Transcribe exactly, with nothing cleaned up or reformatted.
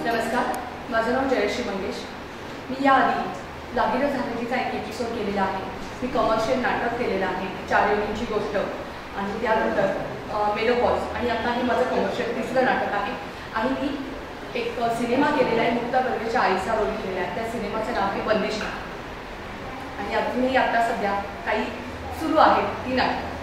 नमस्कार, माझं नाव जयश्री मंगेश। मी याआधी लागीर झालेलीचा एक एपिसोड केलेला आहे। मी कमर्शियल नाटक केलेलं आहे, चार योनींची गोष्ट, आणि त्यानंतर मेनोपॉज, आणि आता हे माझं कमर्शियल तिसरं नाटक आहे। आणि मी एक सिनेमा केलेला आहे, मुक्ता बर्वेच्या आईचा रोल केलेला आहे। त्या सिनेमाचं नाव आहे बंदिश, आणि अजूनही आता सध्या काही सुरू आहेत ती नाटकं।